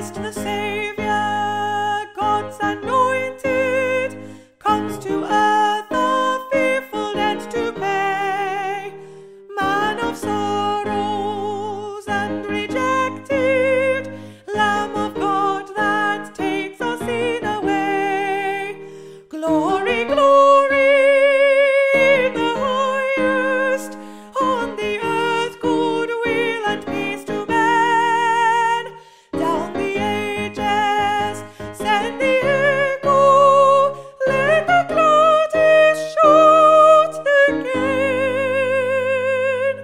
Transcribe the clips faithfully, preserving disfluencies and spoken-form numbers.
Christ the Saviour, God's anointed, comes to earth a fearful debt to pay. Man of sorrows and rejected, Lamb of God that takes our sin away. Glory, glory in the highest, on the earth goodwill and peace to men. Down the ages send the echo, let the gladys shout again.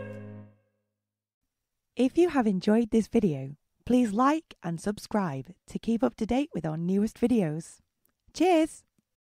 If you have enjoyed this video, please like and subscribe to keep up to date with our newest videos. Cheers!